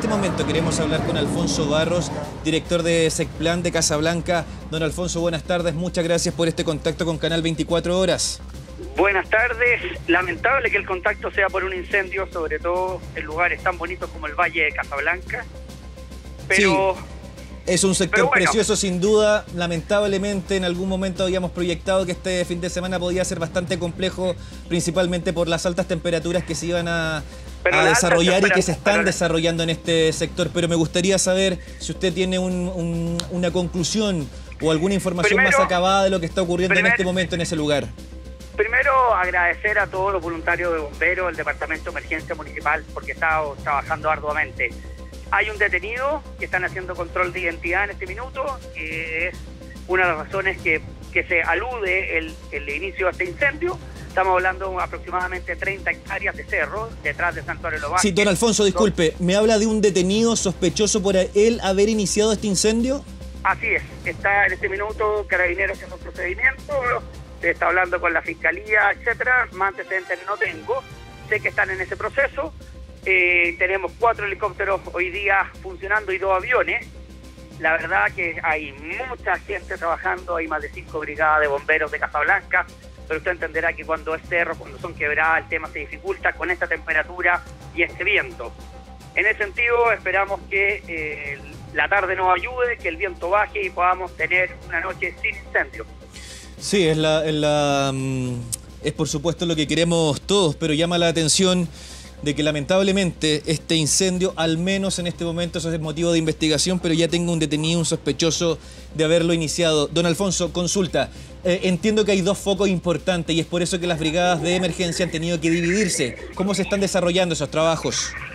momento queremos hablar con Alfonso Barros, director de Secplan de Casablanca. Don Alfonso, buenas tardes. Muchas gracias por este contacto con Canal 24 Horas. Buenas tardes. Lamentable que el contacto sea por un incendio, sobre todo en lugares tan bonitos como el Valle de Casablanca. Pero... sí. Es un sector precioso, sin duda. Lamentablemente, en algún momento habíamos proyectado que este fin de semana podía ser bastante complejo, principalmente por las altas temperaturas que se iban a desarrollar y que se están desarrollando en este sector. Pero me gustaría saber si usted tiene una conclusión o alguna información más acabada de lo que está ocurriendo en este momento en ese lugar. Primero, agradecer a todos los voluntarios de bomberos, el Departamento de Emergencia Municipal, porque está trabajando arduamente. Hay un detenido que están haciendo control de identidad en este minuto, que es una de las razones que se alude el inicio de este incendio. Estamos hablando de aproximadamente 30 hectáreas de cerro detrás de Santuario Los Vázquez. Sí, don Alfonso, disculpe, ¿me habla de un detenido sospechoso por él haber iniciado este incendio? Así es, está en este minuto Carabineros haciendo un procedimiento, se está hablando con la Fiscalía, etcétera. Más antecedentes no tengo, sé que están en ese proceso. Tenemos 4 helicópteros hoy día funcionando y 2 aviones. La verdad que hay mucha gente trabajando, hay más de 5 brigadas de bomberos de Casablanca, pero usted entenderá que cuando es cerro, cuando son quebradas, el tema se dificulta con esta temperatura y este viento. En ese sentido, esperamos que la tarde nos ayude, que el viento baje y podamos tener una noche sin incendio. Sí, es por supuesto lo que queremos todos, pero llama la atención de que lamentablemente este incendio, al menos en este momento, eso es motivo de investigación, pero ya tengo un detenido, un sospechoso de haberlo iniciado. Don Alfonso, consulta, entiendo que hay 2 focos importantes y es por eso que las brigadas de emergencia han tenido que dividirse. ¿Cómo se están desarrollando esos trabajos?